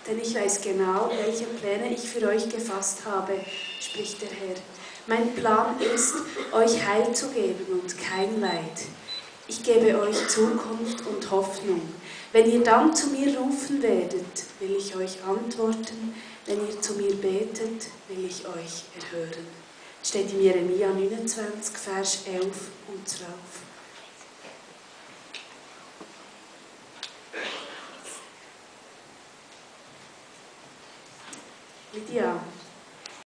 denn ich weiß genau, welche Pläne ich für euch gefasst habe, spricht der Herr. Mein Plan ist, euch Heil zu geben und kein Leid. Ich gebe euch Zukunft und Hoffnung. Wenn ihr dann zu mir rufen werdet, will ich euch antworten. Wenn ihr zu mir betet, will ich euch erhören. Steht in Jeremia 29, Vers 11 und 12. Lydia.